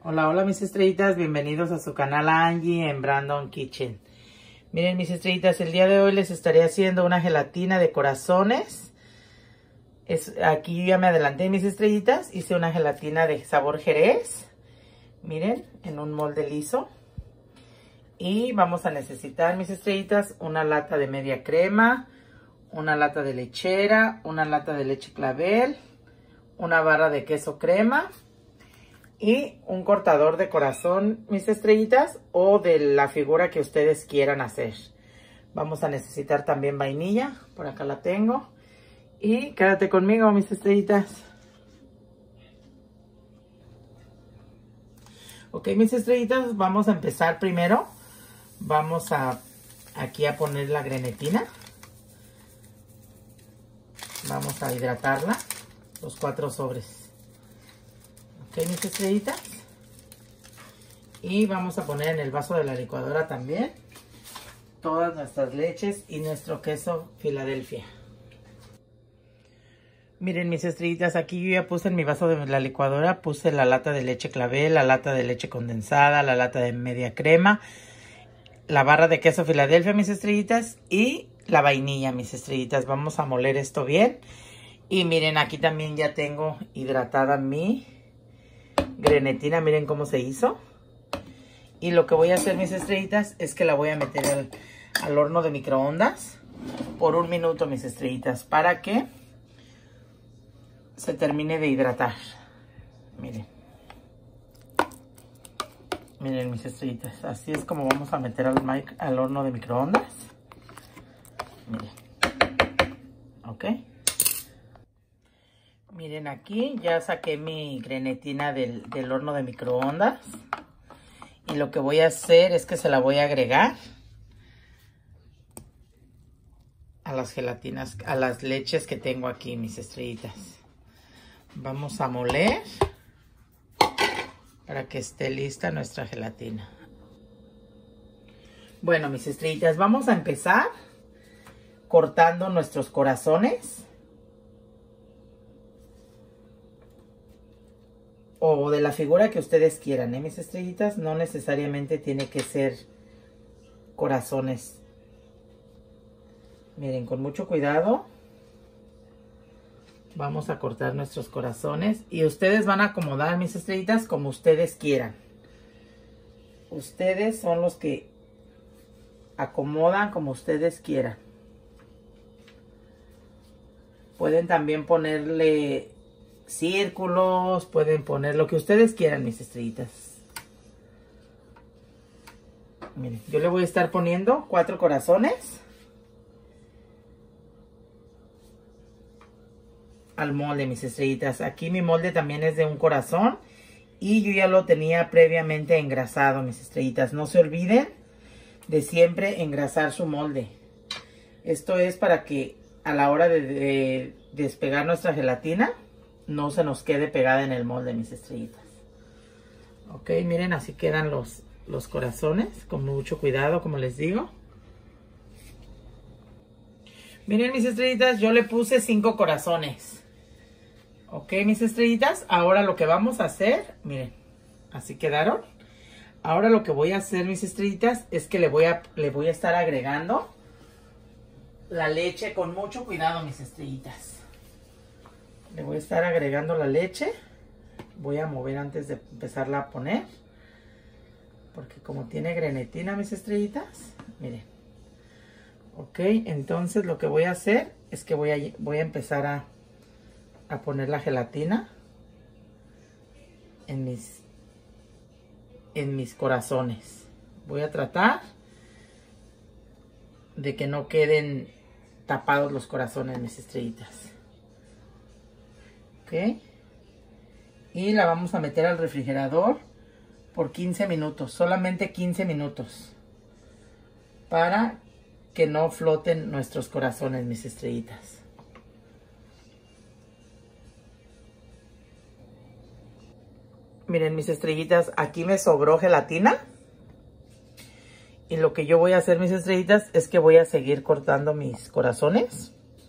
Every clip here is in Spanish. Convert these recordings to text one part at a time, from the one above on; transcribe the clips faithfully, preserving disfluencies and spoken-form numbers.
Hola, hola mis estrellitas, bienvenidos a su canal Angie en Brandon Kitchen. Miren mis estrellitas, el día de hoy les estaré haciendo una gelatina de corazones. Es, aquí ya me adelanté mis estrellitas, hice una gelatina de sabor jerez. Miren, en un molde liso. Y vamos a necesitar mis estrellitas una lata de media crema, una lata de lechera, una lata de leche clavel, una barra de queso crema y un cortador de corazón, mis estrellitas, o de la figura que ustedes quieran hacer. Vamos a necesitar también vainilla, por acá la tengo. Y quédate conmigo, mis estrellitas. Ok, mis estrellitas, vamos a empezar primero. Vamos a aquí a poner la grenetina. Vamos a hidratarla, los cuatro sobres. Ok, mis estrellitas. Y vamos a poner en el vaso de la licuadora también todas nuestras leches y nuestro queso Filadelfia. Miren mis estrellitas, aquí yo ya puse en mi vaso de la licuadora, puse la lata de leche clavel, la lata de leche condensada, la lata de media crema, la barra de queso Filadelfia, mis estrellitas, y la vainilla, mis estrellitas. Vamos a moler esto bien. Y miren, aquí también ya tengo hidratada mi grenetina, miren cómo se hizo. Y lo que voy a hacer, mis estrellitas, es que la voy a meter al, al horno de microondas por un minuto, mis estrellitas, para que se termine de hidratar. Miren. Miren, mis estrellitas, así es como vamos a meter al, mic, al horno de microondas. Miren. Ok. Miren, aquí ya saqué mi grenetina del, del horno de microondas. Y lo que voy a hacer es que se la voy a agregar a las gelatinas, a las leches que tengo aquí, mis estrellitas. Vamos a moler para que esté lista nuestra gelatina. Bueno, mis estrellitas, vamos a empezar cortando nuestros corazones. O de la figura que ustedes quieran, ¿eh, mis estrellitas? No necesariamente tiene que ser corazones. Miren, con mucho cuidado vamos a cortar nuestros corazones. Y ustedes van a acomodar, mis estrellitas, como ustedes quieran. Ustedes son los que acomodan como ustedes quieran. Pueden también ponerle círculos, pueden poner lo que ustedes quieran, mis estrellitas. Miren, yo le voy a estar poniendo cuatro corazones al molde, mis estrellitas. Aquí mi molde también es de un corazón y yo ya lo tenía previamente engrasado, mis estrellitas. No se olviden de siempre engrasar su molde. Esto es para que a la hora de, de despegar nuestra gelatina no se nos quede pegada en el molde, mis estrellitas. Ok, miren, así quedan los, los corazones, con mucho cuidado, como les digo. Miren, mis estrellitas, yo le puse cinco corazones. Ok, mis estrellitas, ahora lo que vamos a hacer, miren, así quedaron. Ahora lo que voy a hacer, mis estrellitas, es que le voy a, le voy a estar agregando la leche con mucho cuidado, mis estrellitas. Le voy a estar agregando la leche. Voy a mover antes de empezarla a poner, porque como tiene grenetina, mis estrellitas, miren. Ok, entonces lo que voy a hacer es que voy a, voy a empezar a, a poner la gelatina en mis, en mis corazones. Voy a tratar de que no queden tapados los corazones, mis estrellitas. Ok. Y la vamos a meter al refrigerador por quince minutos. Solamente quince minutos. Para que no floten nuestros corazones, mis estrellitas. Miren, mis estrellitas, aquí me sobró gelatina. Y lo que yo voy a hacer, mis estrellitas, es que voy a seguir cortando mis corazones.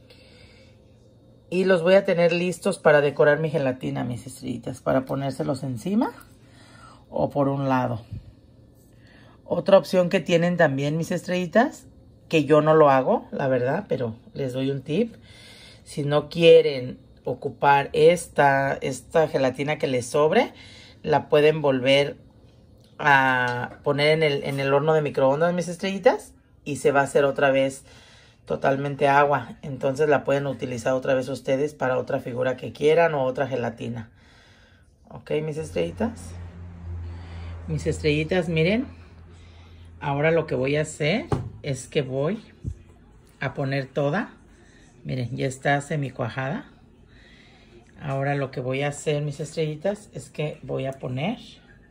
Y los voy a tener listos para decorar mi gelatina, mis estrellitas, para ponérselos encima. o por un lado. Otra opción que tienen también, mis estrellitas, que yo no lo hago, la verdad, pero les doy un tip. Si no quieren ocupar esta, esta gelatina que les sobre, la pueden volver a poner en el, en el horno de microondas, mis estrellitas, y se va a hacer otra vez totalmente agua. Entonces la pueden utilizar otra vez ustedes para otra figura que quieran o otra gelatina. Ok, mis estrellitas. Mis estrellitas, miren. Ahora lo que voy a hacer es que voy a poner toda. Miren, ya está semi cuajada. Ahora lo que voy a hacer, mis estrellitas, es que voy a poner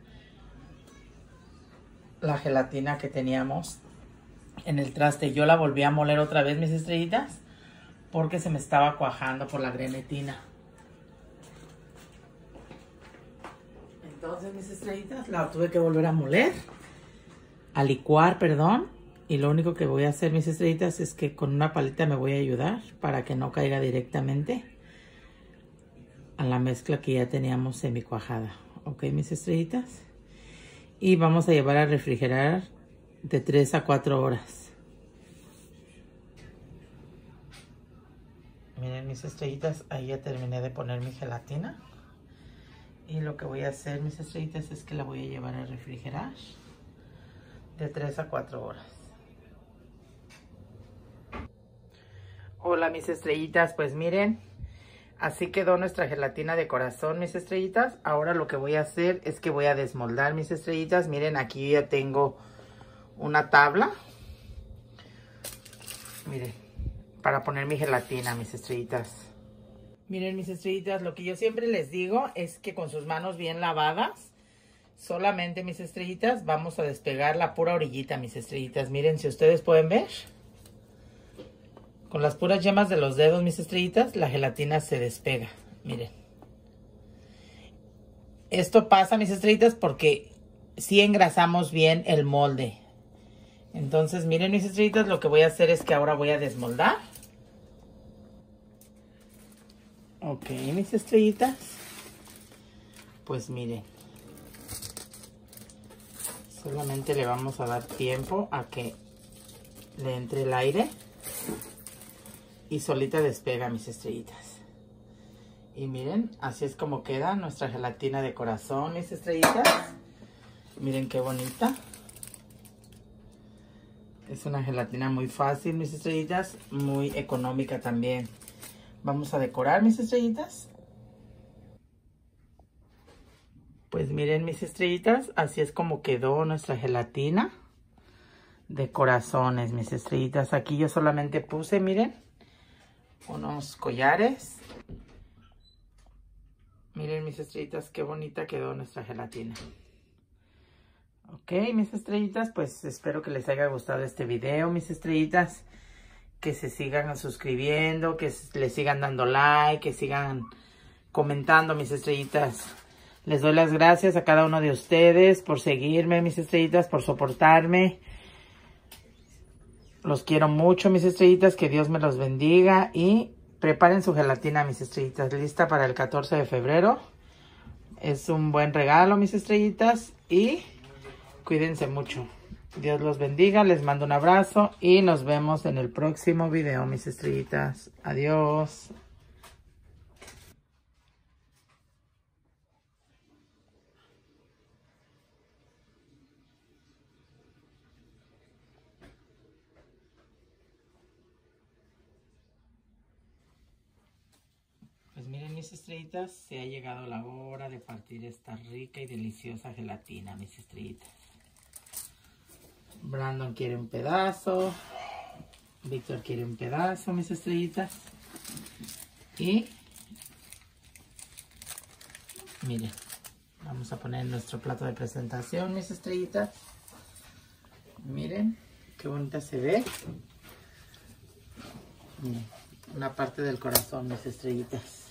la gelatina que teníamos en el traste. Yo la volví a moler otra vez, mis estrellitas, porque se me estaba cuajando por la grenetina. Entonces, mis estrellitas, la tuve que volver a moler, a licuar, perdón. Y lo único que voy a hacer, mis estrellitas, es que con una palita me voy a ayudar para que no caiga directamente a la mezcla que ya teníamos semi cuajada. Ok, mis estrellitas. Y vamos a llevar a refrigerar de tres a cuatro horas. Miren, mis estrellitas, ahí ya terminé de poner mi gelatina. Y lo que voy a hacer, mis estrellitas, es que la voy a llevar a refrigerar de tres a cuatro horas. Hola, mis estrellitas, pues miren, así quedó nuestra gelatina de corazón, mis estrellitas. Ahora lo que voy a hacer es que voy a desmoldar, mis estrellitas. Miren, aquí ya tengo una tabla. Miren, para poner mi gelatina, mis estrellitas. Miren, mis estrellitas, lo que yo siempre les digo es que con sus manos bien lavadas, solamente, mis estrellitas, vamos a despegar la pura orillita, mis estrellitas. Miren, si ustedes pueden ver, con las puras yemas de los dedos, mis estrellitas, la gelatina se despega. Miren. Esto pasa, mis estrellitas, porque sí engrasamos bien el molde. Entonces, miren, mis estrellitas, lo que voy a hacer es que ahora voy a desmoldar. Ok, mis estrellitas. Pues miren. Solamente le vamos a dar tiempo a que le entre el aire. Y solita despega, mis estrellitas. Y miren, así es como queda nuestra gelatina de corazón, mis estrellitas. Miren qué bonita. Es una gelatina muy fácil, mis estrellitas. Muy económica también. Vamos a decorar, mis estrellitas. Pues miren, mis estrellitas, así es como quedó nuestra gelatina de corazones, mis estrellitas. Aquí yo solamente puse, miren, unos collares. Miren, mis estrellitas, qué bonita quedó nuestra gelatina. Ok, mis estrellitas, pues espero que les haya gustado este video, mis estrellitas. Que se sigan suscribiendo, que les sigan dando like, que sigan comentando, mis estrellitas. Les doy las gracias a cada uno de ustedes por seguirme, mis estrellitas, por soportarme. Los quiero mucho, mis estrellitas, que Dios me los bendiga. Y preparen su gelatina, mis estrellitas, lista para el catorce de febrero. Es un buen regalo, mis estrellitas, y cuídense mucho. Dios los bendiga, les mando un abrazo y nos vemos en el próximo video, mis estrellitas. Adiós. Pues miren, mis estrellitas, se ha llegado la hora de partir esta rica y deliciosa gelatina, mis estrellitas. Brandon quiere un pedazo. Víctor quiere un pedazo, mis estrellitas. Y miren, vamos a poner nuestro plato de presentación, mis estrellitas. Miren, qué bonita se ve. Miren, una parte del corazón, mis estrellitas.